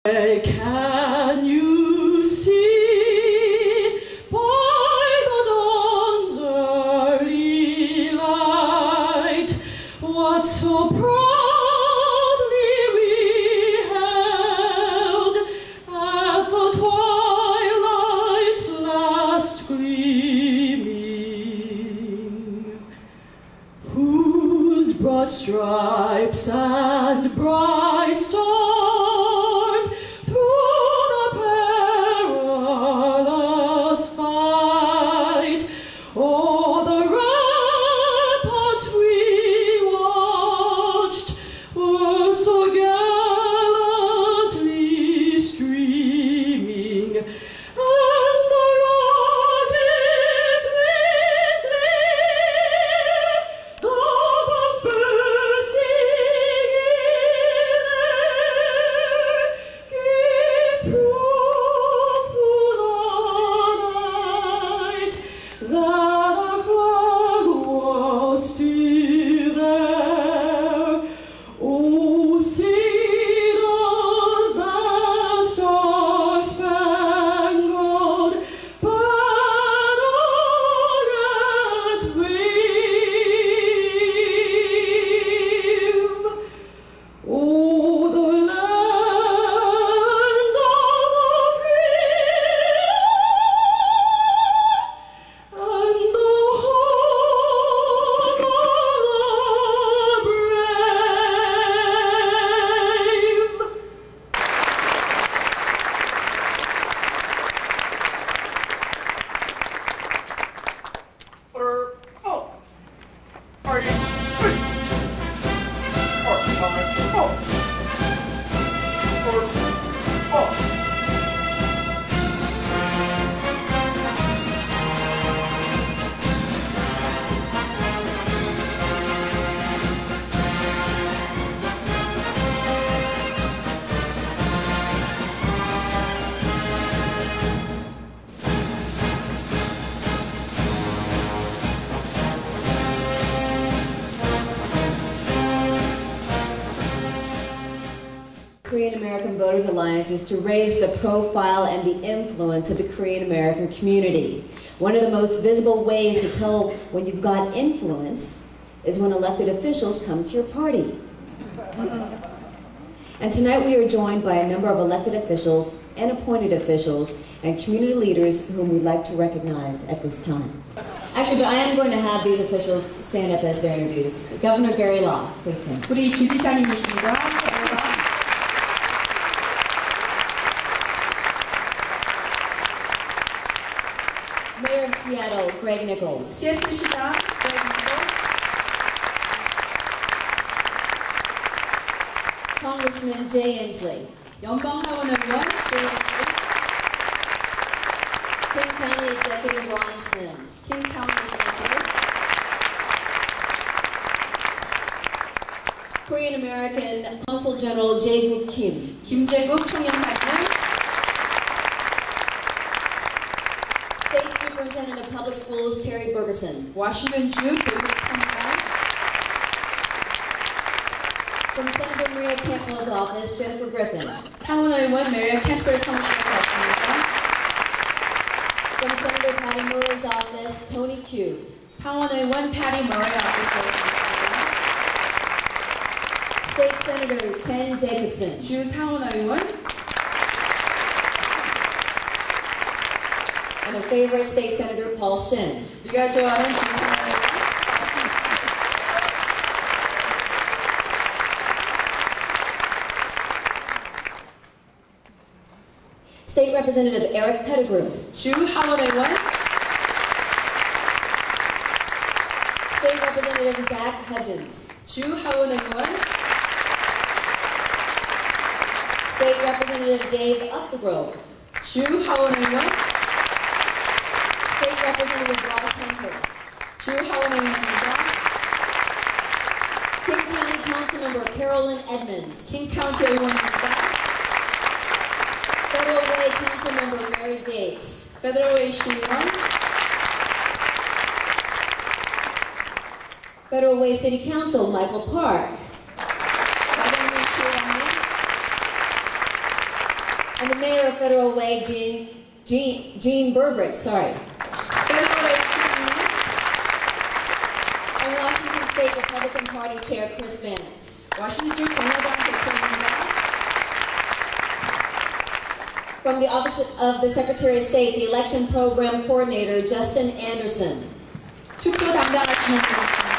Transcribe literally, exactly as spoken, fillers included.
Can you see by the dawn's early light what so proudly we held at the twilight's last gleaming, whose broad stripes and bright stars through the perilous fight o'er the ramparts we watched were so gallantly streaming, and the rockets mingling, the bombs bursting in air, gave proof through the night that our flag was still there. Oh, see those star-spangled banner yet wave. Oh, the land of the free and the home of the brave. Or, oh, are you? Or, uh, oh, or, oh. Korean American Voters Alliance is to raise the profile and the influence of the Korean American community. One of the most visible ways to tell when you've got influence is when elected officials come to your party. And tonight we are joined by a number of elected officials and appointed officials and community leaders whom we'd like to recognize at this time. Actually, but I am going to have these officials stand up as they're introduced. Governor Gary Law, please stand. 우리 주지사님이십니다. Mayor of Seattle, Greg Nichols. 시애틀시장 Congressman Jay Inslee. 연방하원의원 King County Executive Ron Sims. 킹 카운티 executive, Korean American Consul General Jae-guk Kim. 김재국 총영사님, State Superintendent of Public Schools Terry Bergeson. 워싱턴주 교육청장, From Senator Maria Cantwell's office, Jennifer Griffin. 상원의원 메리 캠플 사무실장입니다. From Senator Patty Murray's office, Tony Q. 상원의원 패리 머리 오피스입니다. State Senator Ken Jacobson. 주 상원의원, And a favorite, State Senator Paul Shin. 우리가 좋아하는 주 상원의원, State Representative Eric Pettigrew. 주 하원의원, State Representative Zach Hudgens. 주 하원의원, State Representative Dave Upthegrove. 주 하원의원, State Representative Ross Hunter. 주 하원의원입니다. King County Councilmember Carolyn Edmonds. 킹 카운티 의원입니다. Federal Way Councilmember Mary Gates. 페더럴 시의원, Federal Way City Council Michael Park. And the mayor of Federal Way, Gene, Gene, Gene Burbridge, sorry. 페더럴 시민, And Washington State Republican Party Chair Chris Vance. 워싱턴 공화당 대표입니다. From the Office of the Secretary of State, the Election Program Coordinator, Justin Anderson. 투표 담당하시는 분이십니다.